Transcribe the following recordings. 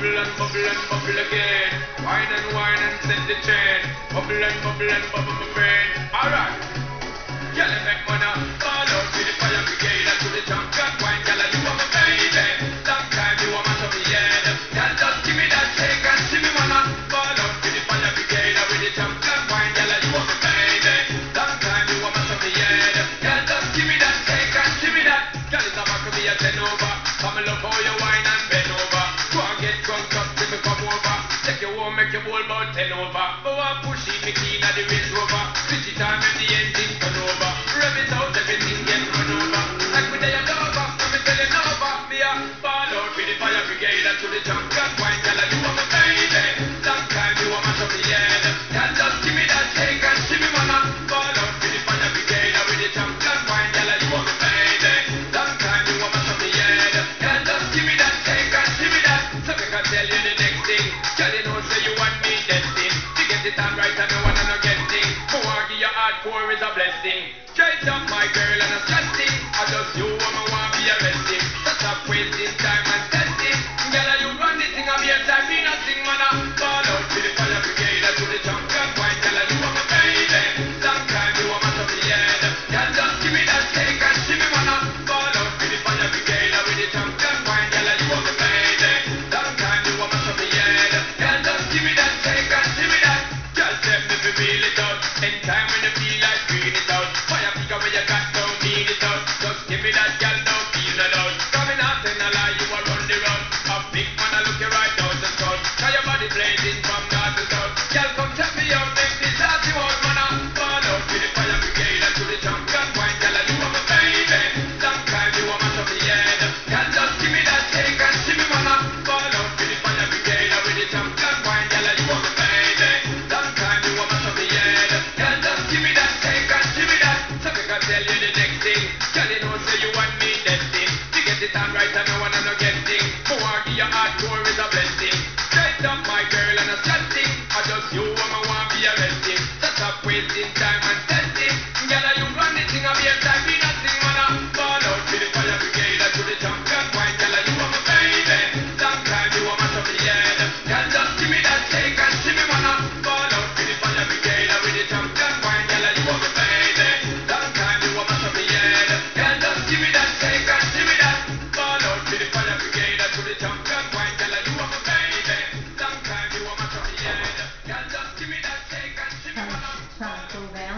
bubble and bubble again. Wine and set the chain. Bubble and bubble my friend. Alright. Girl, you make money. Fall out with the fire brigade and to the champion. Wine, girl, you are my baby. Long time you are my tummy head. Girl, just give me that shake and see me wanna. Fall out with the fire brigade and with the champion. Wine, girl, you are my baby. Long time you are my tummy head. Girl, just give me that shake and see me that. Girl, it's about to be a 10 over. Come and love how you wine and bend over. Go and get drunk up till me come over. Take your home, make your whole about 10 over. Go and push it, me keen at the Range Rover. Switch it on, make the engine turn over. Rev it out, everything get run over. Like me they a lover, so me tell it over. Me a fall out with the fire brigade and to the champion. Wine, girl, you are my baby. Long time you are my tummy head. Girl, just give me that shake and see me wanna. Fall out with the fire brigade and with the champion. Wine, girl, you are my baby. Long time you are my tummy head. Girl, just give me that shake and see me that. So me can tell you the next thing. Girl, you know say you want me destined. To get it on right and no one no get thing. Who want give you hardcore is a blessing. Straight up my girl and a stressing. I just you woman want be arresting. So stop wasting time and testing. Girl, you run this thing of your time. Me not sing man. Fall out to the fire brigade and to the champion. Wine, girl, you are my baby. Long time you are my tummy head. Girl, just give me that shake and see me wanna. Fall out to the fire brigade and with the champion. Wine, girl, you are my baby. Long time you are my tummy head. Girl, just give me that shake and see me that. Girl, let me feel it out. In time when you feel like green it out. Fire figure when you got don't need it out. Just give me that girl, don't feel it out. Coming out and a lie, you are run the road. A big man, I look you right down the skull. Now your body blazing from north to south. Girl, come check me out, make this heart you out, man. Fall out with the fire brigade and to the champion. Wine, girl, you are my baby. Long time you are my tummy head. Girl, just give me that shake and see me wanna. Fall out with the fire brigade and with the champion. Wine, girl, you are my baby. Long time you are my tummy head. Girl, just give me that shake and see me that. So me can tell you the next thing. Girl, you know say you want me destined. To get it on right and no one no get thing. Who want give you hardcore is a blessing. Straight up my girl and a stressing. I just you woman want be arresting. So stop wasting time and testing. Girl, you run the thing of your time. Me not sing man. Fall out to the fire brigade and to the champion. Wine, girl, you are my baby. Long time you are my tummy head. Girl, just give me that shake and see me wanna. Fall out to the fire brigade and with the champion. Wine, girl, you are my baby. Long time you are my tummy head. Girl, just give me that shake and see me that. Fall out to the fire brigade and to the champion. Wine, girl, you are my baby. Long time you are my tummy head. Girl, just give me that shake and see me wanna. Trying to cool down.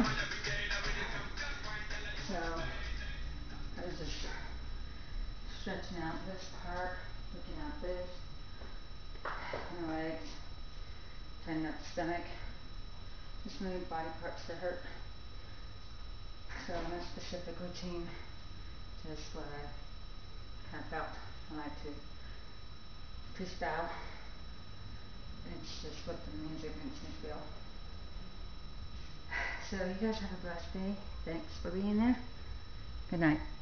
So I was just stretching out this part, looking at this, my legs, turning up the stomach, just move body parts that hurt. So no specific routine, just what I kind of felt I like to freestyle. It's just what the music makes me feel. So you guys have a blessed day. Thanks for being there. Good night.